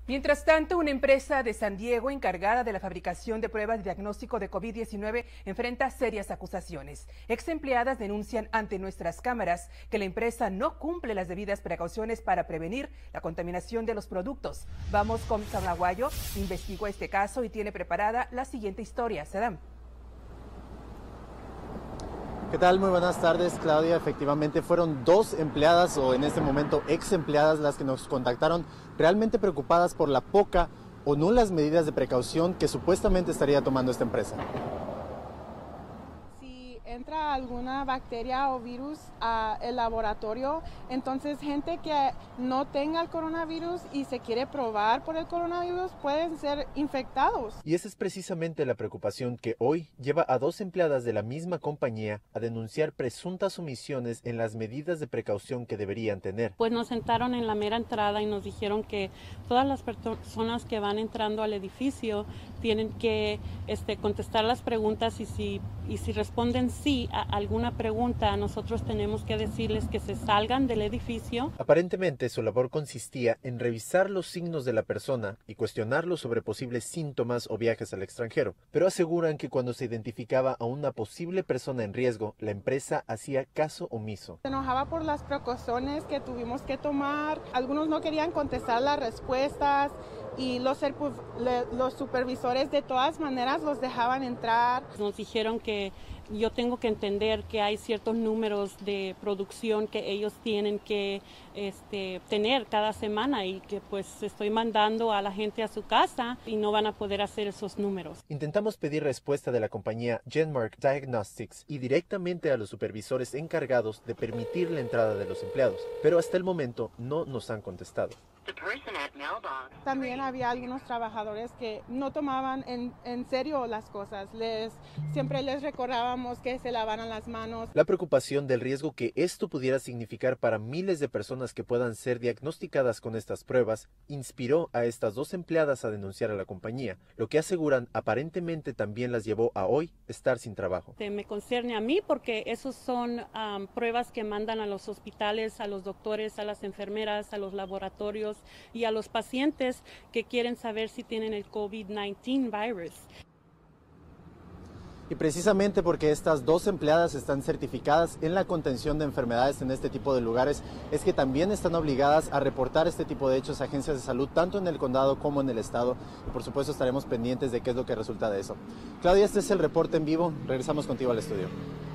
Mientras tanto, una empresa de San Diego encargada de la fabricación de pruebas de diagnóstico de COVID-19 enfrenta serias acusaciones. Ex empleadas denuncian ante nuestras cámaras que la empresa no cumple las debidas precauciones para prevenir la contaminación de los productos. Vamos con Saddam Aguayo, investigó este caso y tiene preparada la siguiente historia. Saddam. ¿Qué tal? Muy buenas tardes, Claudia. Efectivamente fueron dos empleadas, o en este momento ex empleadas, las que nos contactaron realmente preocupadas por la poca o nulas medidas de precaución que supuestamente estaría tomando esta empresa. Entra alguna bacteria o virus al laboratorio, entonces gente que no tenga el coronavirus y se quiere probar por el coronavirus pueden ser infectados. Y esa es precisamente la preocupación que hoy lleva a dos empleadas de la misma compañía a denunciar presuntas omisiones en las medidas de precaución que deberían tener. Pues nos sentaron en la mera entrada y nos dijeron que todas las personas que van entrando al edificio tienen que contestar las preguntas y si responden sí a alguna pregunta, nosotros tenemos que decirles que se salgan del edificio. Aparentemente su labor consistía en revisar los signos de la persona y cuestionarlos sobre posibles síntomas o viajes al extranjero, pero aseguran que cuando se identificaba a una posible persona en riesgo, la empresa hacía caso omiso. Se enojaba por las precauciones que tuvimos que tomar, algunos no querían contestar las respuestas y los supervisores de todas maneras los dejaban entrar. Nos dijeron que yo tengo que entender que hay ciertos números de producción que ellos tienen que tener cada semana y que pues estoy mandando a la gente a su casa y no van a poder hacer esos números. Intentamos pedir respuesta de la compañía GenMark Diagnostics y directamente a los supervisores encargados de permitir la entrada de los empleados, pero hasta el momento no nos han contestado. También había algunos trabajadores que no tomaban en serio las cosas. Siempre les recordábamos que se lavaran las manos. La preocupación del riesgo que esto pudiera significar para miles de personas que puedan ser diagnosticadas con estas pruebas inspiró a estas dos empleadas a denunciar a la compañía, lo que aseguran aparentemente también las llevó a hoy estar sin trabajo. Me concierne a mí porque esos son pruebas que mandan a los hospitales, a los doctores, a las enfermeras, a los laboratorios y a los pacientes que quieren saber si tienen el COVID-19 virus. Y precisamente porque estas dos empleadas están certificadas en la contención de enfermedades en este tipo de lugares, es que también están obligadas a reportar este tipo de hechos a agencias de salud, tanto en el condado como en el estado. Y por supuesto estaremos pendientes de qué es lo que resulta de eso. Claudia, este es el reporte en vivo. Regresamos contigo al estudio.